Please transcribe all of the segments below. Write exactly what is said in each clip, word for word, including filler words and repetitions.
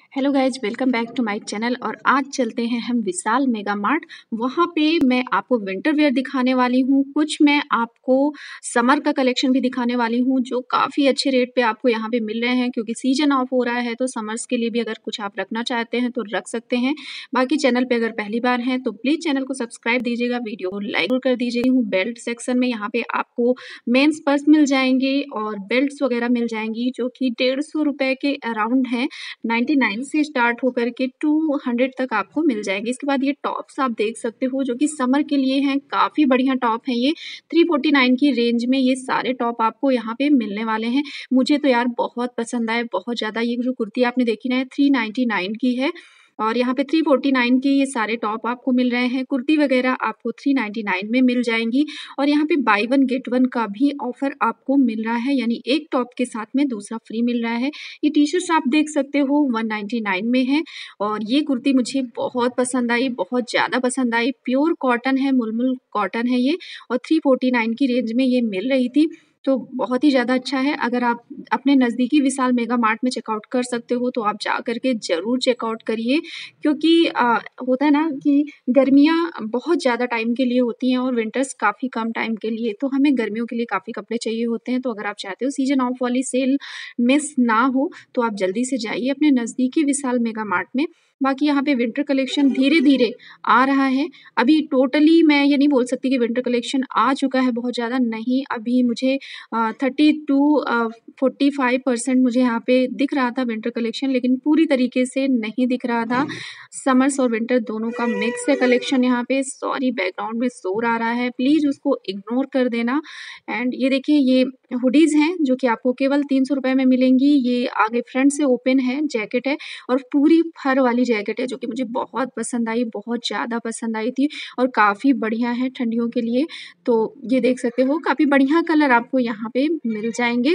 Hello guys, welcome back to my channel. और आज चलते हैं हम विशाल मेगा मार्ट। वहाँ पे मैं आपको विंटर वेयर दिखाने वाली हूँ, कुछ मैं आपको समर का कलेक्शन भी दिखाने वाली हूँ जो काफ़ी अच्छे रेट पे आपको यहाँ पे मिल रहे हैं, क्योंकि सीजन ऑफ हो रहा है तो समर्स के लिए भी अगर कुछ आप रखना चाहते हैं तो रख सकते हैं। बाकी चैनल पे अगर पहली बार हैं तो प्लीज़ चैनल को सब्सक्राइब दीजिएगा, वीडियो को लाइक कर दीजिएगा। बेल्ट सेक्शन में यहाँ पे आपको मेंस पर्स मिल जाएंगे और बेल्ट्स वगैरह मिल जाएंगी जो कि डेढ़ सौ रुपये के अराउंड हैं। नाइन्टी नाइन से स्टार्ट होकर के टू हंड्रेड तक आपको मिल जाएंगे। इसके बाद ये टॉप्स आप देख सकते हो जो कि समर के लिए हैं, काफ़ी बढ़िया टॉप है ये। थ्री फोर्टी नाइन की रेंज में ये सारे टॉप आपको यहाँ पे मिलने वाले हैं। मुझे तो यार बहुत पसंद आए, बहुत ज़्यादा। ये जो कुर्ती आपने देखी ना, थ्री नाइन्टी नाइन की है और यहाँ पे थ्री फोर्टी नाइन के ये सारे टॉप आपको मिल रहे हैं। कुर्ती वगैरह आपको थ्री नाइन्टी नाइन में मिल जाएंगी और यहाँ पे बाई वन गेट वन का भी ऑफर आपको मिल रहा है, यानी एक टॉप के साथ में दूसरा फ्री मिल रहा है। ये टी शर्ट्स आप देख सकते हो वन नाइन्टी नाइन में है और ये कुर्ती मुझे बहुत पसंद आई, बहुत ज़्यादा पसंद आई। प्योर कॉटन है, मुलमुल कॉटन है ये और थ्री फोर्टी नाइन की रेंज में ये मिल रही थी, तो बहुत ही ज़्यादा अच्छा है। अगर आप अपने नज़दीकी विशाल मेगा मार्ट में चेकआउट कर सकते हो तो आप जा करके ज़रूर चेकआउट करिए, क्योंकि आ, होता है ना कि गर्मियाँ बहुत ज़्यादा टाइम के लिए होती हैं और विंटर्स काफ़ी कम टाइम के लिए, तो हमें गर्मियों के लिए काफ़ी कपड़े चाहिए होते हैं। तो अगर आप चाहते हो सीजन ऑफ वाली सेल मिस ना हो तो आप जल्दी से जाइए अपने नज़दीकी विशाल मेगा मार्ट में। बाकी यहाँ पे विंटर कलेक्शन धीरे धीरे आ रहा है। अभी टोटली मैं ये नहीं बोल सकती कि विंटर कलेक्शन आ चुका है बहुत ज़्यादा, नहीं। अभी मुझे thirty two forty five percent मुझे यहाँ पे दिख रहा था विंटर कलेक्शन, लेकिन पूरी तरीके से नहीं दिख रहा था। समर्स और विंटर दोनों का मिक्स है कलेक्शन यहाँ पे। सॉरी, बैकग्राउंड में शोर आ रहा है, प्लीज़ उसको इग्नोर कर देना। एंड ये देखिए, ये हुडीज़ हैं जो कि आपको केवल तीन सौ रुपये में मिलेंगी। ये आगे फ्रंट से ओपन है, जैकेट है और पूरी फर वाली जैकेट है जो कि मुझे बहुत पसंद आई, बहुत ज़्यादा पसंद आई थी और काफ़ी बढ़िया है ठंडियों के लिए। तो ये देख सकते हो, काफ़ी बढ़िया कलर आपको यहाँ पे मिल जाएंगे।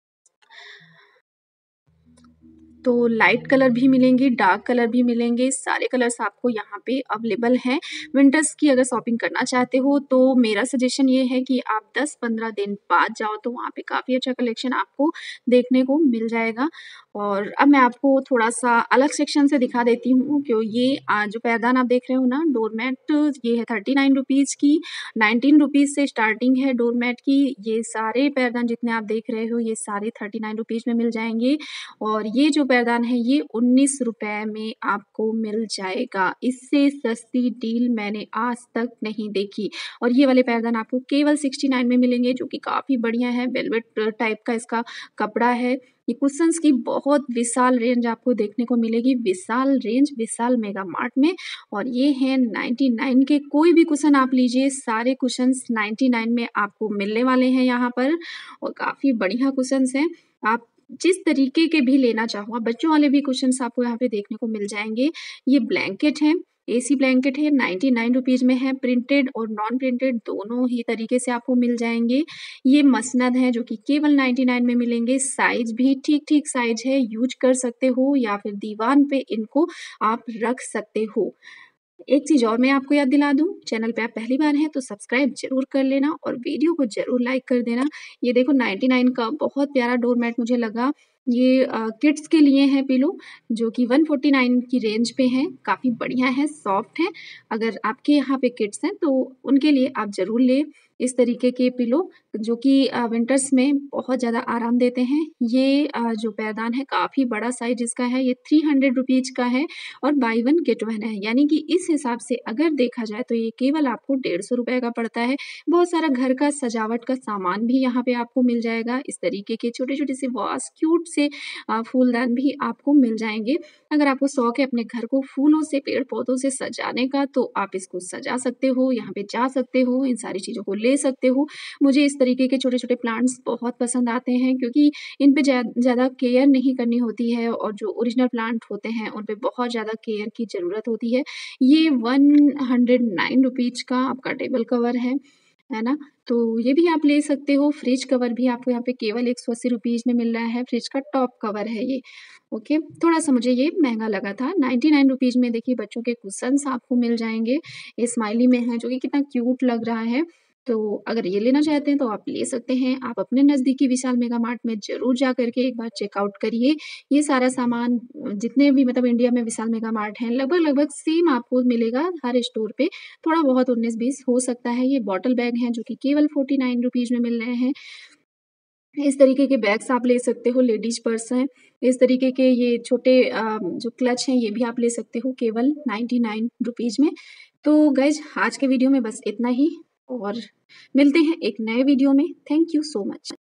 तो लाइट कलर भी मिलेंगे, डार्क कलर भी मिलेंगे, सारे कलर्स आपको यहाँ पे अवेलेबल हैं। विंटर्स की अगर शॉपिंग करना चाहते हो तो मेरा सजेशन ये है कि आप दस पंद्रह दिन बाद जाओ तो वहाँ पे काफ़ी अच्छा कलेक्शन आपको देखने को मिल जाएगा। और अब मैं आपको थोड़ा सा अलग सेक्शन से दिखा देती हूँ कि ये आ, जो पैरदान आप देख रहे हो ना, डोरमैट, ये है थर्टी नाइन रुपीज़ की। नाइनटीन रुपीज़ से स्टार्टिंग है डोरमैट की। ये सारे पैरदान जितने आप देख रहे हो ये सारे थर्टी नाइन रुपीज़ में मिल जाएंगे और ये जो पैरदान है ये उन्नीस रुपए में आपको मिल जाएगा। इससे सस्ती डील मैंने आज तक नहीं देखी। और ये वाले पैरदान आपको केवल सिक्सटी नाइन में मिलेंगे जो कि काफ़ी बढ़िया है। वेलवेट टाइप का इसका कपड़ा है। ये कुशन्स की बहुत विशाल रेंज आपको देखने को मिलेगी, विशाल रेंज विशाल मेगा मार्ट में। और ये है नाइन्टी नाइन के। कोई भी कुशन आप लीजिए, सारे कुशन्स नाइन्टी नाइन में आपको मिलने वाले हैं यहाँ पर और काफ़ी बढ़िया कुशन्स हैं। आप जिस तरीके के भी लेना चाहो, बच्चों वाले भी कुशन्स आपको यहाँ पे देखने को मिल जाएंगे। ये ब्लैंकेट है, एसी ब्लैंकेट है, नाइन्टी नाइन रुपीज़ में है। प्रिंटेड और नॉन प्रिंटेड दोनों ही तरीके से आपको मिल जाएंगे। ये मसनद है जो कि केवल नाइन्टी नाइन में मिलेंगे। साइज भी ठीक ठीक साइज है, यूज कर सकते हो या फिर दीवान पे इनको आप रख सकते हो। एक चीज़ और मैं आपको याद दिला दूँ, चैनल पे आप पहली बार हैं तो सब्सक्राइब ज़रूर कर लेना और वीडियो को ज़रूर लाइक कर देना। ये देखो नाइन्टी नाइन का बहुत प्यारा डोरमैट मुझे लगा। ये अ, किड्स के लिए है पिलो, जो कि वन फोर्टी नाइन की रेंज पे है। काफ़ी बढ़िया है, सॉफ्ट है। अगर आपके यहाँ पे किड्स हैं तो उनके लिए आप ज़रूर लें इस तरीके के पिलो जो कि विंटर्स में बहुत ज़्यादा आराम देते हैं। ये अ, जो पैरदान है काफ़ी बड़ा साइज इसका है, ये थ्री हंड्रेड रुपीज़ का है और बाई वन गेट वन है, यानी कि इस हिसाब से अगर देखा जाए तो ये केवल आपको डेढ़ सौ रुपये का पड़ता है। बहुत सारा घर का सजावट का सामान भी यहाँ पे आपको मिल जाएगा। इस तरीके के छोटे छोटे से वास, क्यूट से अ, फूलदान भी आपको मिल जाएंगे। अगर आपको शौक है अपने घर को फूलों से, पेड़ पौधों से सजाने का तो आप इसको सजा सकते हो, यहाँ पे जा सकते हो, इन सारी चीज़ों को ले सकते हो। मुझे इस तरीके के छोटे छोटे प्लांट्स बहुत पसंद आते हैं क्योंकि इन पे ज़्यादा केयर नहीं करनी होती है और जो ओरिजिनल प्लांट होते हैं उन पे बहुत ज़्यादा केयर की ज़रूरत होती है। ये वन हंड्रेड नाइन रुपीज़ का आपका टेबल कवर है, है ना? तो ये भी आप ले सकते हो। फ्रिज कवर भी आपको यहाँ पे केवल एक सौ अस्सी रुपीज़ में मिल रहा है। फ्रिज का टॉप कवर है ये। ओके, थोड़ा-सा मुझे ये महँगा लगा था। नाइन्टी नाइन रुपीज़ में देखिए बच्चों के कुशन्स आपको मिल जाएँगे। ये स्माइली में है जो कि कितना क्यूट लग रहा है। तो अगर ये लेना चाहते हैं तो आप ले सकते हैं। आप अपने नज़दीकी विशाल मेगा मार्ट में ज़रूर जा कर के एक बार चेकआउट करिए। ये सारा सामान अ, जितने भी मतलब इंडिया में विशाल मेगा मार्ट हैं, लगभग-लगभग सेम आपको मिलेगा हर स्टोर पे। थोड़ा बहुत उन्नीस बीस हो सकता है। ये बॉटल बैग हैं जो कि केवल फ़ोर्टी नाइन रुपीज़ में मिल रहे हैं। इस तरीके के बैग्स आप ले सकते हो, लेडीज़ पर्स हैं। इस तरीके के ये छोटे अ, जो क्लच हैं ये भी आप ले सकते हो केवल नाइंटी नाइन रुपीज़ में। तो गाइज़ आज के वीडियो में बस इतना ही और मिलते हैं एक नए वीडियो में। Thank you so much.